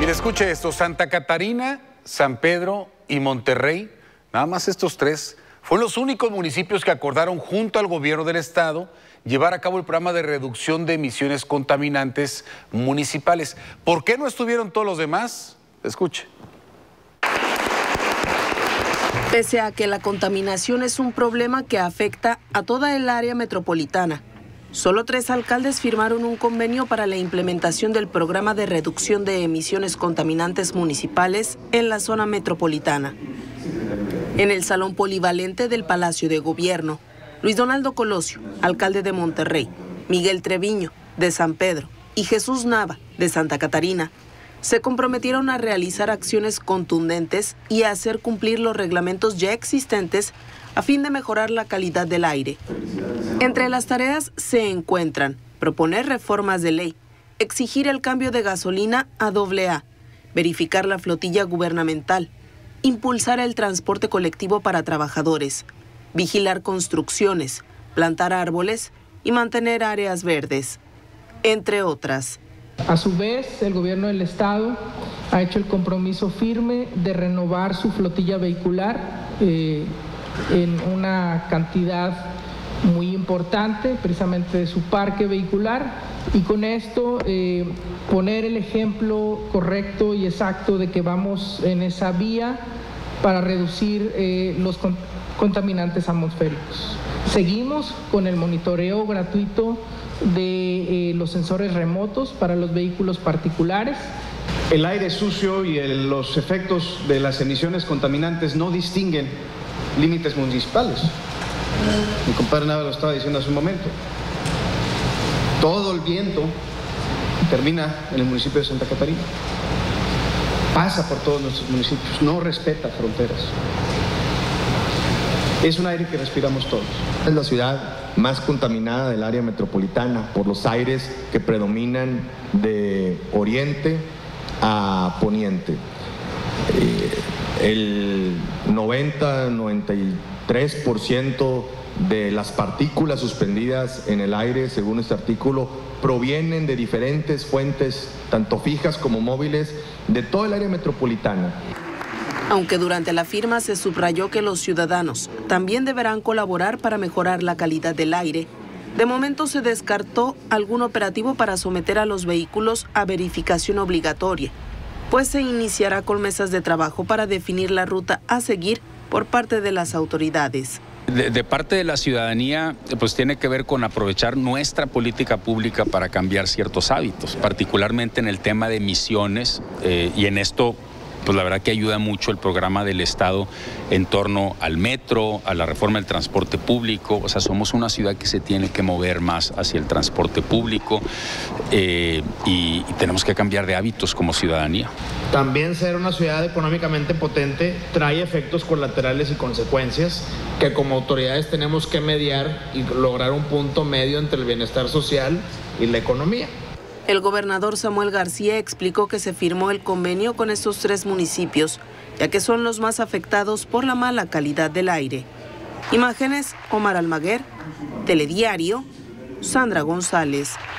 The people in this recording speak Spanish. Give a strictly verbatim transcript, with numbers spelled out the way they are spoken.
Mire, escuche esto, Santa Catarina, San Pedro y Monterrey, nada más estos tres, fueron los únicos municipios que acordaron junto al gobierno del estado llevar a cabo el programa de reducción de emisiones contaminantes municipales. ¿Por qué no estuvieron todos los demás? Escuche. Pese a que la contaminación es un problema que afecta a toda el área metropolitana, solo tres alcaldes firmaron un convenio para la implementación del programa de reducción de emisiones contaminantes municipales en la zona metropolitana. En el Salón Polivalente del Palacio de Gobierno, Luis Donaldo Colosio, alcalde de Monterrey, Miguel Treviño, de San Pedro, y Jesús Nava, de Santa Catarina, se comprometieron a realizar acciones contundentes y a hacer cumplir los reglamentos ya existentes a fin de mejorar la calidad del aire. Entre las tareas se encuentran proponer reformas de ley, exigir el cambio de gasolina a doble A, verificar la flotilla gubernamental, impulsar el transporte colectivo para trabajadores, vigilar construcciones, plantar árboles y mantener áreas verdes, entre otras. A su vez, el gobierno del estado ha hecho el compromiso firme de renovar su flotilla vehicular eh, en una cantidad muy importante, precisamente de su parque vehicular, y con esto eh, poner el ejemplo correcto y exacto de que vamos en esa vía para reducir eh, los con contaminantes atmosféricos. Seguimos con el monitoreo gratuito de eh, los sensores remotos para los vehículos particulares. El aire sucio y el, los efectos de las emisiones contaminantes no distinguen límites municipales. Mi compadre Nava lo estaba diciendo hace un momento. Todo el viento termina en el municipio de Santa Catarina. Pasa por todos nuestros municipios, no respeta fronteras. Es un aire que respiramos todos. Es la ciudad más contaminada del área metropolitana por los aires que predominan de oriente a poniente. Eh, el noventa, noventa y tres por ciento de las partículas suspendidas en el aire, según este artículo, provienen de diferentes fuentes, tanto fijas como móviles, de todo el área metropolitana. Aunque durante la firma se subrayó que los ciudadanos también deberán colaborar para mejorar la calidad del aire, de momento se descartó algún operativo para someter a los vehículos a verificación obligatoria, pues se iniciará con mesas de trabajo para definir la ruta a seguir por parte de las autoridades. De, de parte de la ciudadanía, pues tiene que ver con aprovechar nuestra política pública para cambiar ciertos hábitos, particularmente en el tema de emisiones, eh, y en esto pues la verdad que ayuda mucho el programa del Estado en torno al metro, a la reforma del transporte público. O sea, somos una ciudad que se tiene que mover más hacia el transporte público eh, y, y tenemos que cambiar de hábitos como ciudadanía. También ser una ciudad económicamente potente trae efectos colaterales y consecuencias que como autoridades tenemos que mediar y lograr un punto medio entre el bienestar social y la economía. El gobernador Samuel García explicó que se firmó el convenio con estos tres municipios, ya que son los más afectados por la mala calidad del aire. Imágenes, Omar Almaguer, Telediario, Sandra González.